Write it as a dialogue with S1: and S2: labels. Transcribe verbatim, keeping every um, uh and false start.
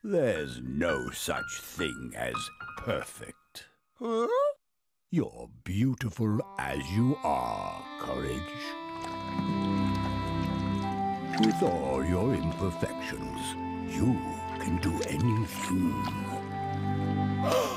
S1: There's no such thing as perfect.
S2: Huh?
S1: You're beautiful as you are, Courage. With all your imperfections, you can do anything.